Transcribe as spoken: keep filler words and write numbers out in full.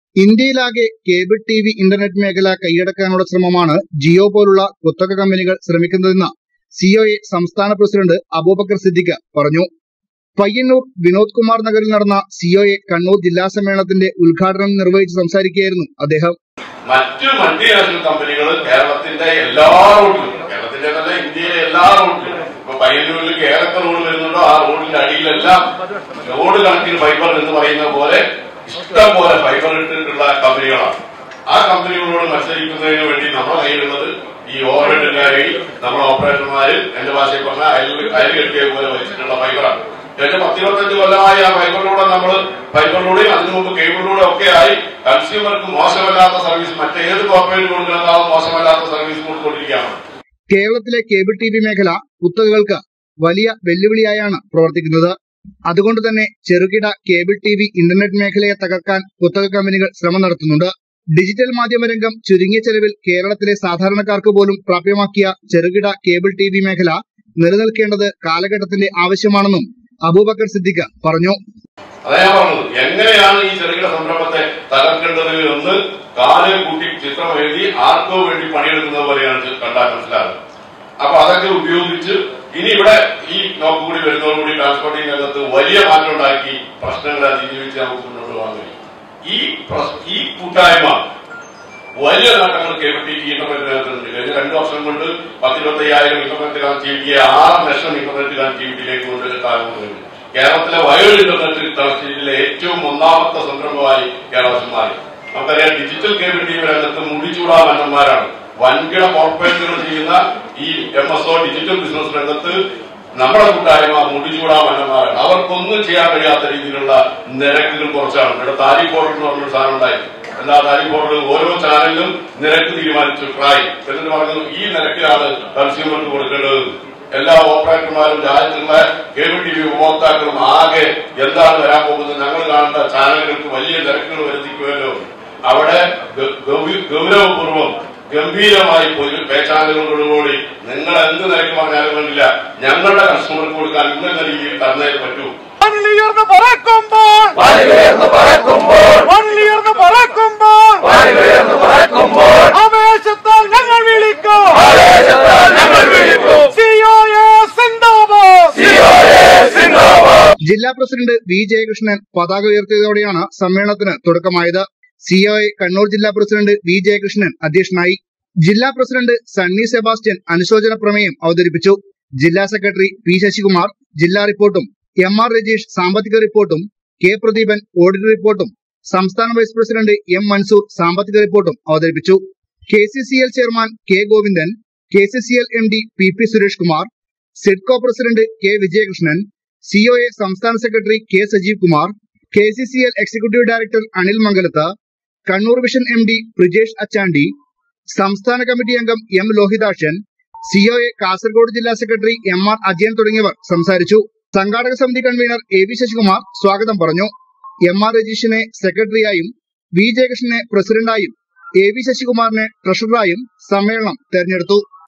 ഇന്ത്യയിലാകെ cable T V internet മേഖല കൈയടക്കാനുള്ള ശ്രമമാണ് ജിയോ പോലുള്ള കുത്തക കമ്പനികൾ ശ്രമിക്കുന്നതെന്ന് സി ഒ എ സംസ്ഥാന പ്രസിഡന്റ് അബൂബക്കർ സിദ്ദിഖ് പറഞ്ഞു. പയ്യന്നൂർ വിനോദ് കുമാർ നഗറിൽ നടന്ന സി ഒ എ കണ്ണൂർ ജില്ലാ സമ്മേളനത്തിന്റെ ഉദ്ഘാടനം നിർവഹിച്ച് സംസാരിക്കുകയായിരുന്നു അദ്ദേഹം. മറ്റു മൾട്ടിനാഷണൽ കമ്പനികൾ കേരളത്തിന്റെ എല്ലാ റോഡിലും, കേരളത്തിന്റെ തന്നെ ഇന്ത്യയിലെ എല്ലാ റോഡിലും, ഇപ്പൊ പയ്യന്നൂരിൽ ഏതൊക്കെ റോഡ് വരുന്നുണ്ടോ ആ റോഡിന്റെ അടിയിലെല്ലാം റോഡ് കണക്കിന് ഫൈബർ എന്ന് പറയുന്ന പോലെ ഇഷ്ടം പോലെ ഫൈബർ ഇട്ടിട്ടുള്ള കമ്പനികളാണ്. ആ കമ്പനികളോട് മത്സരിക്കുന്നതിന് വേണ്ടി നമ്മുടെ കയ്യിലുള്ളത് ഈ ഓവർഹെഡിന്റെ കയ്യിൽ നമ്മുടെ ഓപ്പറേറ്റർമാര് എന്റെ ഭാഷയിൽ പറഞ്ഞാൽ അയൽ അയൽ കെട്ടിയ പോലെ വെച്ചിട്ടുള്ള ഫൈബറാണ്. കഴിഞ്ഞ പത്തിരുപത്തഞ്ച് കൊല്ലമായി ആ ഫൈബറിലൂടെ നമ്മൾ ഫൈബറിലൂടെയും അതിനു മുമ്പ് കേബിളിലൂടെ ഒക്കെ ആയി കൺസ്യൂമർക്ക് മോശമല്ലാത്ത സർവീസ് മറ്റേത് കോർപ്പറേറ്റ് കൊടുക്കുന്നതാവും മോശമല്ലാത്ത സർവീസ് കൊടുത്തുകൊണ്ടിരിക്കുകയാണ്. കേരളത്തിലെ കേബിൾ ടി വി മേഖല കുത്തകകൾക്ക് വലിയ വെല്ലുവിളിയായാണ് പ്രവർത്തിക്കുന്നത്. അതുകൊണ്ട് തന്നെ ചെറുകിട കേബിൾ ടി വി ഇന്റർനെറ്റ് മേഖലയെ തകർക്കാൻ കുത്തക കമ്പനികൾ ശ്രമം നടത്തുന്നുണ്ട്. ഡിജിറ്റൽ മാധ്യമരംഗം ചുരുങ്ങിയ ചെലവിൽ കേരളത്തിലെ സാധാരണക്കാർക്ക് പോലും പ്രാപ്യമാക്കിയ ചെറുകിട കേബിൾ ടി വി മേഖല നിലനിൽക്കേണ്ടത് കാലഘട്ടത്തിന്റെ ആവശ്യമാണെന്നും അബൂബക്കർ സിദ്ദിഖ് പറഞ്ഞു. അതാ ഞാൻ പറഞ്ഞത്, എങ്ങനെയാണ് ഈ ചെറുകിട സംരംഭത്തെ തകർക്കേണ്ടതിൽ ഒന്ന് കാല് കൂട്ടി ചിത്രം എഴുതി ആർക്കോ വേണ്ടി പണിയെടുക്കുന്നത് പോലെയാണ് കണ്ടാൽ മനസ്സിലാകുന്നത്. അപ്പൊ അതൊക്കെ ഉപയോഗിച്ച് ഇനി ഇവിടെ ഈ നോക്ക് കൂടി വരുന്നതോടുകൂടി ട്രാൻസ്പോർട്ടിംഗ് രംഗത്ത് വലിയ മാറ്റം ഉണ്ടാക്കി പ്രശ്നങ്ങളെ അതിജീവിച്ച് നമുക്ക് മുന്നോട്ട് പോകാൻ കഴിയും. ഈ ഈ കൂട്ടായ്മ വലിയ നേട്ടങ്ങൾ കേബിൾ ടി വി ഇന്റർനെറ്റ് രംഗത്തുണ്ട്. കഴിഞ്ഞ രണ്ടു വർഷം കൊണ്ട് പത്തിരുപത്തി അയ്യായിരം ഇന്റർനെറ്റ് കണക്ടിവിറ്റിയെ ആറ് ലക്ഷം ഇന്റർനെറ്റ് കണക്ടിവിറ്റിയിലേക്ക് കൊണ്ടെടുക്കാൻ കഴിഞ്ഞു. കേരളത്തിലെ വയോ ഇന്റർനെറ്റ് കണക്ടിവിറ്റിയിലെ ഏറ്റവും ഒന്നാമത്തെ സംരംഭമായി കേരളം മാറി. നമുക്കറിയാം, ഡിജിറ്റൽ കേബിൾ ടി വി രംഗത്ത് മുടിച്ചൂടാ മന്നന്മാരാണ് വൻകിട കോർപ്പറേറ്റുകൾ ചെയ്യുന്ന ഈ M S O digital business രംഗത്ത് നമ്മുടെ കൂട്ടായ്മ മുടിച്ചൂടാ മന്നന്മാരാണ്. അവർക്കൊന്നും ചെയ്യാൻ കഴിയാത്ത രീതിയിലുള്ള നിരക്കുകൾ കുറച്ചാണ്. ഇവിടെ താരിഫ് ബോർഡർ എന്ന് പറഞ്ഞൊരു സാധനം ഉണ്ടായി. എല്ലാ താരിഫ് ബോർഡറും ഓരോ ചാനലിലും നിരക്ക് തീരുമാനിച്ചു. ട്രായ് എന്നിട്ട് പറഞ്ഞു ഈ നിരക്കിലാണ് കൺസ്യൂമർക്ക് കൊടുക്കേണ്ടത്. എല്ലാ ഓപ്പറേറ്റർമാരും രാജ്യത്തുള്ള കേബിൾ ടി വി ഉപഭോക്താക്കളും ആകെ എന്താണ് വരാൻ പോകുന്നത്, ഞങ്ങൾ കാണേണ്ട ചാനലുകൾക്ക് വലിയ നിരക്കുകൾ വരുത്തിക്കുമല്ലോ. അവിടെ ഗൗരവപൂർവ്വം ഗംഭീരമായി പോയി പേ ചാനലുകളോടുകൂടി നിങ്ങൾ എന്ത് നിരക്ക് പറഞ്ഞാലും വേണ്ടില്ല, ഞങ്ങളുടെ കസ്റ്റമർക്ക് കൊടുക്കാൻ ഇന്ന രീതിയിൽ തന്നേ പറ്റൂ. ജില്ലാ പ്രസിഡന്റ് വി ജയകൃഷ്ണൻ പതാക ഉയർത്തിയതോടെയാണ് സമ്മേളനത്തിന് തുടക്കമായത്. സി ഒ എ കണ്ണൂർ ജില്ലാ പ്രസിഡന്റ് വി ജയകൃഷ്ണൻ അധ്യക്ഷനായി. ജില്ലാ പ്രസിഡന്റ് സണ്ണി സെബാസ്റ്റ്യൻ അനുശോചന പ്രമേയം അവതരിപ്പിച്ചു. ജില്ലാ സെക്രട്ടറി പി ശശികുമാർ ജില്ലാ റിപ്പോർട്ടും എം ആർ രജീഷ് സാമ്പത്തിക റിപ്പോർട്ടും കെ പ്രദീപൻ ഓഡിറ്റ് റിപ്പോർട്ടും സംസ്ഥാന വൈസ് പ്രസിഡന്റ് എം മൻസൂർ സാമ്പത്തിക റിപ്പോർട്ടും അവതരിപ്പിച്ചു. K C C L chairman K Govindan, K C C L M D P P Suresh Kumar, SIDCO president K Vijayakrishnan, C O A സംസ്ഥാന secretary K Sajeev Kumar, K C C L executive director Anil Mangalath, Kannur vision M D Prijesh Achandi, സംസ്ഥാന committee അംഗം M Lohithakshan, C O A Kasaragod ജില്ലാ secretary M R Ajayan തുടങ്ങിയവർ സംസാരിച്ചു. സംഘാടക സമിതി convener A V Sasikumar സ്വാഗതം പറഞ്ഞു. എം ആർ രജീഷിനെ സെക്രട്ടറിയായും വി ജയകൃഷ്ണനെ പ്രസിഡന്റായും എ വി ശശികുമാറിനെ ട്രഷററായും സമ്മേളനം തെരഞ്ഞെടുത്തു.